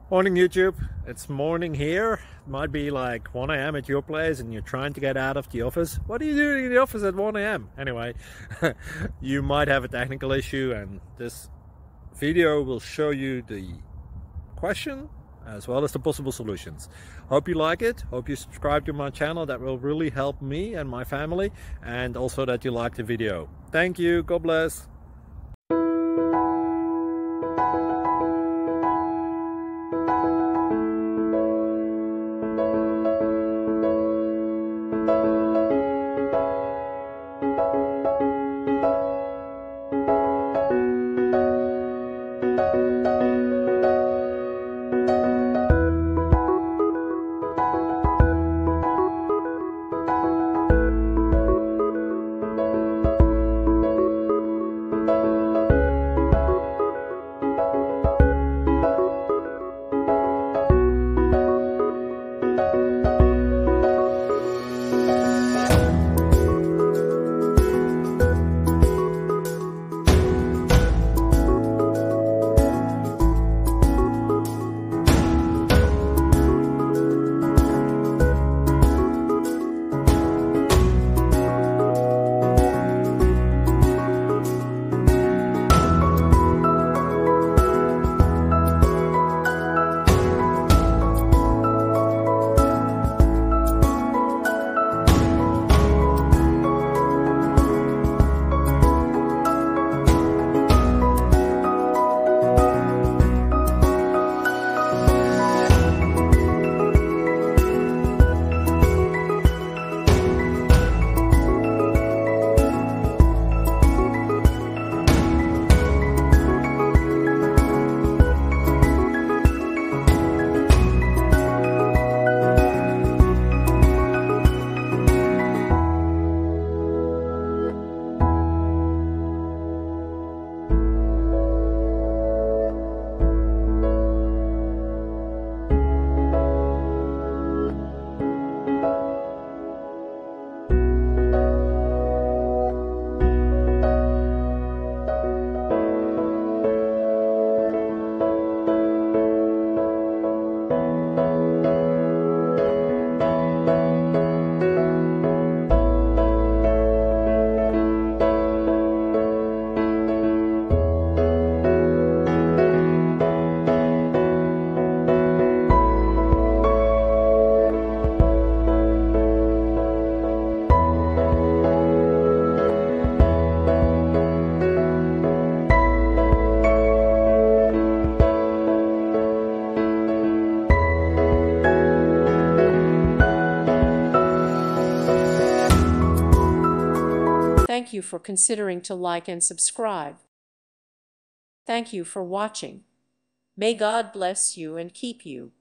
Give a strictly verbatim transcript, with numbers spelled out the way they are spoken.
Morning YouTube, it's morning here. It might be like one A M at your place and you're trying to get out of the office. What are you doing in the office at one A M? Anyway, you might have a technical issue and this video will show you the question as well as the possible solutions. Hope you like it, hope you subscribe to my channel. That will really help me and my family, and also that you like the video. Thank you, God bless. Thank you for considering to like and subscribe. Thank you for watching. May God bless you and keep you.